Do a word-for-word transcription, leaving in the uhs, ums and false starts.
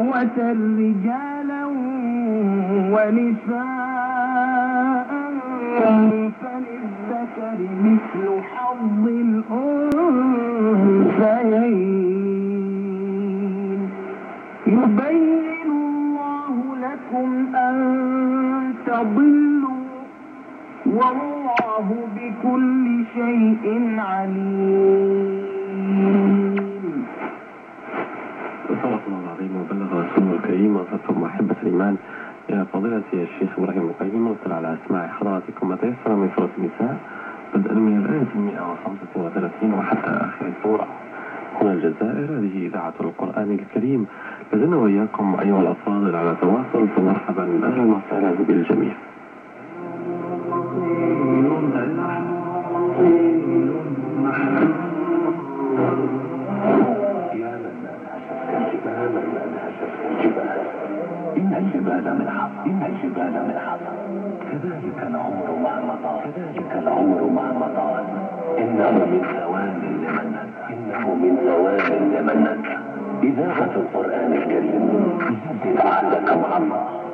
رجالا ونساء فللذكر مثل حظ الأنثيين يبين الله لكم أن تضلوا والله بكل شيء عليم. صدق الله العظيم وبلغ رسوله الكريم وصدقكم أحبة الإيمان. يا فضيلة الشيخ إبراهيم القيم، وصل على أسماع حضراتكم ما تيسر من سورة النساء بدءا من الآية المئة وخمسة وثلاثين وحتى آخر السورة. هنا الجزائر، هذه إذاعة القرآن الكريم. لازلنا وإياكم أيها الأفاضل على تواصل، فمرحبا أهلا وسهلا بالجميع. إن الجبال من حصى إن الجبال من حصى كذلك العمر مهما طال كذلك العمر مهما طال إنه من ثواب لمن نسى إنه من ثواب لمن نسى. إذاعة القرآن الكريم جدد عهدك مع الله.